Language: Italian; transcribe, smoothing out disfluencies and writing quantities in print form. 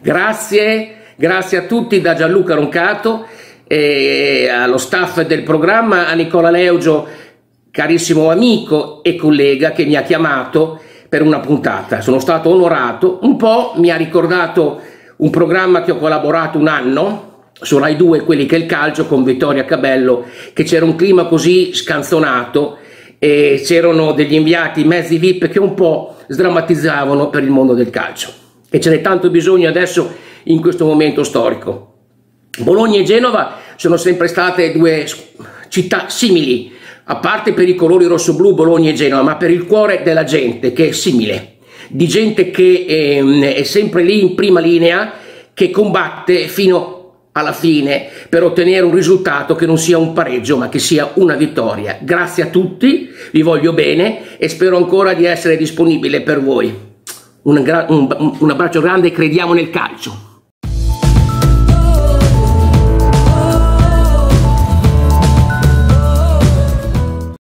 Grazie a tutti da Gianluca Roncato e allo staff del programma, a Nicola Leugio, carissimo amico e collega che mi ha chiamato per una puntata. Sono stato onorato, un po' mi ha ricordato un programma che ho collaborato un anno su Rai 2, Quelli che è il calcio, con Vittoria Cabello, che c'era un clima così scanzonato e c'erano degli inviati mezzi VIP che un po' sdrammatizzavano per il mondo del calcio, e ce n'è tanto bisogno adesso in questo momento storico. Bologna e Genova sono sempre state due città simili, a parte per i colori rosso-blu Bologna e Genova, ma per il cuore della gente che è simile, di gente che è sempre lì in prima linea, che combatte fino alla fine per ottenere un risultato che non sia un pareggio ma che sia una vittoria. Grazie a tutti, vi voglio bene e spero ancora di essere disponibile per voi. Un abbraccio grande, crediamo nel calcio.